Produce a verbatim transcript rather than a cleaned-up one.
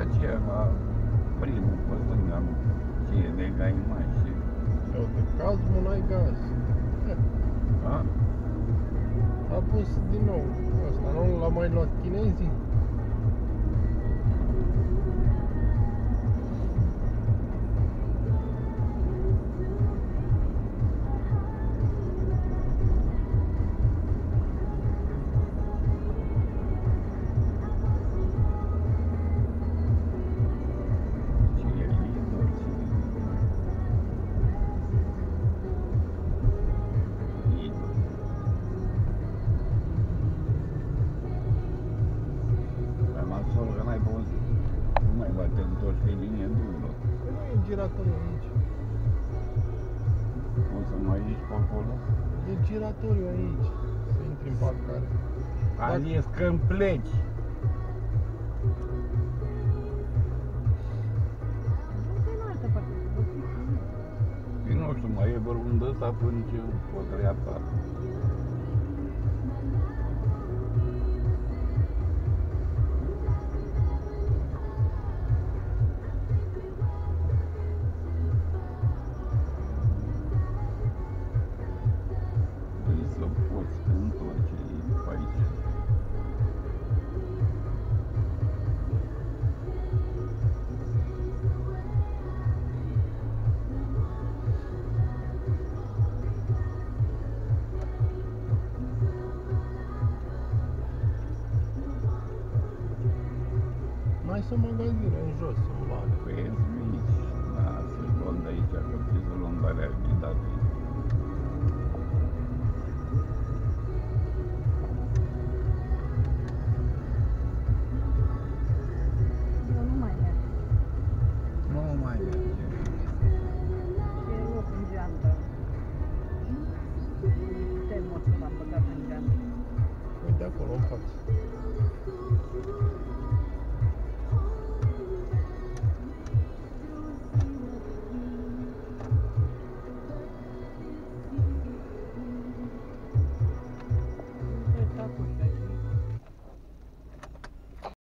aceea, la primul, pe stânga, ce e de gai mai și... Eu de caz, mă, n-ai gaz. Da? A pus din nou ăsta, nu l-a mai luat chinezii? Ce e lider, ce e... Lider. Dar nasol că n-ai pus, nu mai bate întorci pe linie dublă. Păi nu e giratoriu aici. O să mai ieși pe acolo? E giratoriu aici. Să intri în parcare. Alies că-mi pleci. Păi nu știu, mai e vreun de ăsta până ce pe dreapta. Vrei să poți întorce pe aici. Mai sunt magazine în jos, în bagă. Păi ești mici. Da, să luăm de aici, că trebuie să luăm de alea ghidate.